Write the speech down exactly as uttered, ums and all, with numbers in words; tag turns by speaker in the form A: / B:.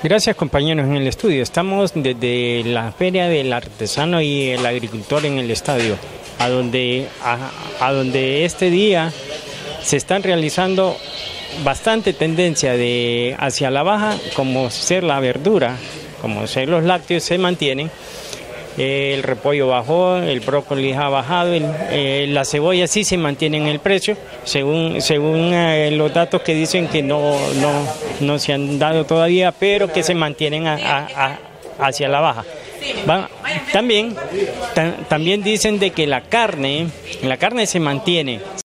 A: Gracias, compañeros en el estudio. Estamos desde la Feria del Artesano y el Agricultor en el estadio, a donde, a, a donde este día se están realizando bastante tendencia de hacia la baja, como ser la verdura, como ser los lácteos, se mantienen. El repollo bajó, el brócoli ha bajado, el, eh, la cebolla sí se mantiene en el precio, según según eh, los datos que dicen que no, no, no se han dado todavía, pero que se mantienen a, a, a, hacia la baja. Va, también, ta, también dicen de que la carne, la carne se mantiene.